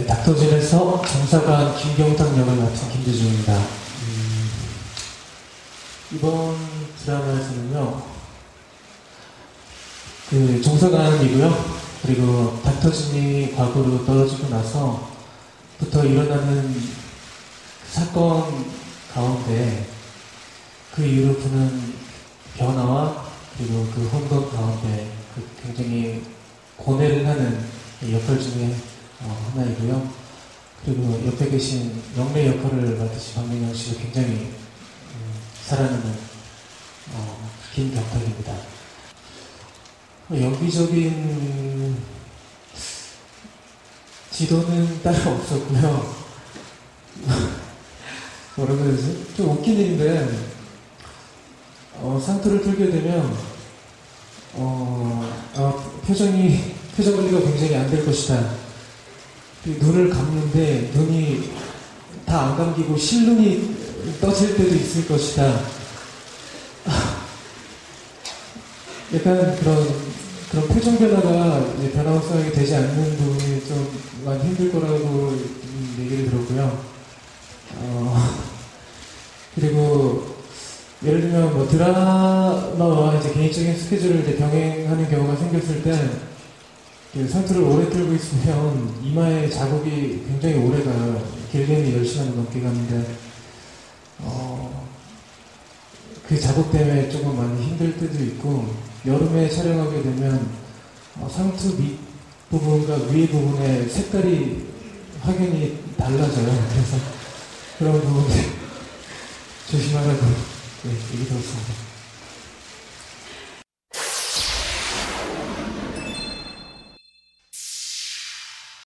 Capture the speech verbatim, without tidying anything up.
닥터진에서 정사관 김경탁 역을 맡은 김대중입니다. 음, 이번 드라마에서는요, 그 정사관이고요. 그리고 닥터진이 과거로 떨어지고 나서부터 일어나는 그 사건 가운데 그 이후로 부는 변화와 그리고 그 혼돈 가운데 그 굉장히 고뇌를 하는 역할 중에 어, 하나이고요. 그리고 옆에 계신 영래 역할을 맡으신 박민영 씨가 굉장히 음, 사랑하는 어, 김경탁입니다. 연기적인 지도는 따로 없었고요. 뭐라고 해야 되지? 좀 웃긴 일인데 어, 상투를 틀게 되면 어, 어, 표정이 표정 관리가 굉장히 안 될 것이다. 눈을 감는데 눈이 다 안 감기고 실눈이 떠질 때도 있을 것이다. 약간 그런 그런 표정 변화가 이제 변화성이 되지 않는 부분이 좀 많이 힘들 거라고 얘기를 들었고요. 어, 그리고 예를 들면 뭐 드라마와 이제 개인적인 스케줄을 이제 병행하는 경우가 생겼을 때 그 상투를 오래 틀고 있으면 이마에 자국이 굉장히 오래 가요. 길게는 열 시간 넘게 가는데 어, 그 자국 때문에 조금 많이 힘들 때도 있고, 여름에 촬영하게 되면 어, 상투 밑 부분과 위에 부분의 색깔이 확연히 달라져요. 그래서 그런 부분에 조심하라고 네, 얘기 들었습니다.